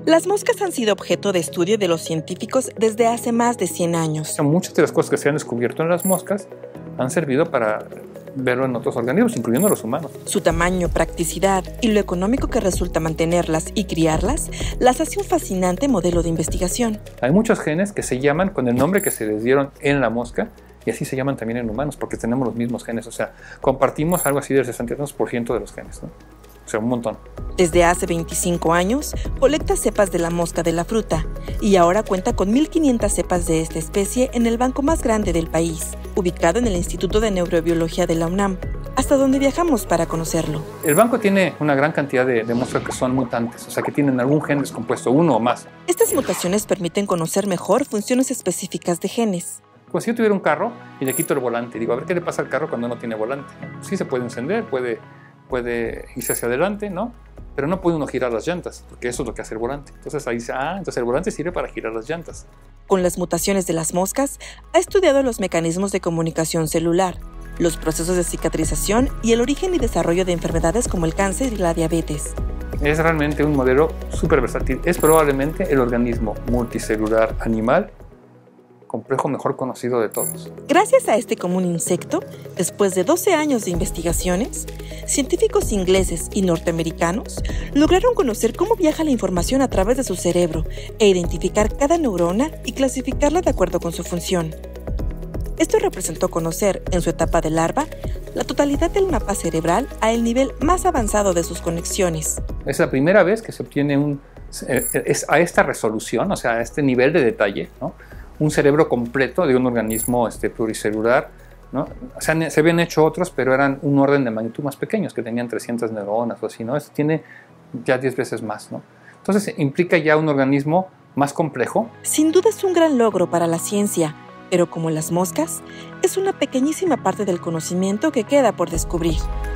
Las moscas han sido objeto de estudio de los científicos desde hace más de 100 años. Muchas de las cosas que se han descubierto en las moscas han servido para verlo en otros organismos, incluyendo los humanos. Su tamaño, practicidad y lo económico que resulta mantenerlas y criarlas las hace un fascinante modelo de investigación. Hay muchos genes que se llaman con el nombre que se les dieron en la mosca y así se llaman también en humanos porque tenemos los mismos genes, o sea, compartimos algo así del 62% de los genes, ¿no? O sea, un montón. Desde hace 25 años, colecta cepas de la mosca de la fruta y ahora cuenta con 1.500 cepas de esta especie en el banco más grande del país, ubicado en el Instituto de Neurobiología de la UNAM, hasta donde viajamos para conocerlo. El banco tiene una gran cantidad de moscas que son mutantes, o sea, que tienen algún gen descompuesto, uno o más. Estas mutaciones permiten conocer mejor funciones específicas de genes. Como si yo tuviera un carro y le quito el volante y digo, a ver qué le pasa al carro cuando no tiene volante. Sí se puede encender, puede irse hacia adelante, ¿no? Pero no puede uno girar las llantas, porque eso es lo que hace el volante. Entonces ahí dice, entonces el volante sirve para girar las llantas. Con las mutaciones de las moscas, ha estudiado los mecanismos de comunicación celular, los procesos de cicatrización y el origen y desarrollo de enfermedades como el cáncer y la diabetes. Es realmente un modelo súper versátil. Es probablemente el organismo multicelular animal complejo mejor conocido de todos. Gracias a este común insecto, después de 12 años de investigaciones, científicos ingleses y norteamericanos lograron conocer cómo viaja la información a través de su cerebro e identificar cada neurona y clasificarla de acuerdo con su función. Esto representó conocer, en su etapa de larva, la totalidad del mapa cerebral a el nivel más avanzado de sus conexiones. Es la primera vez que se obtiene a esta resolución, o sea, a este nivel de detalle, ¿no? Un cerebro completo de un organismo pluricelular, ¿no? O sea, se habían hecho otros, pero eran un orden de magnitud más pequeños, que tenían 300 neuronas o así, ¿no? Este tiene ya 10 veces más, ¿no? Entonces implica ya un organismo más complejo. Sin duda es un gran logro para la ciencia, pero como las moscas, es una pequeñísima parte del conocimiento que queda por descubrir.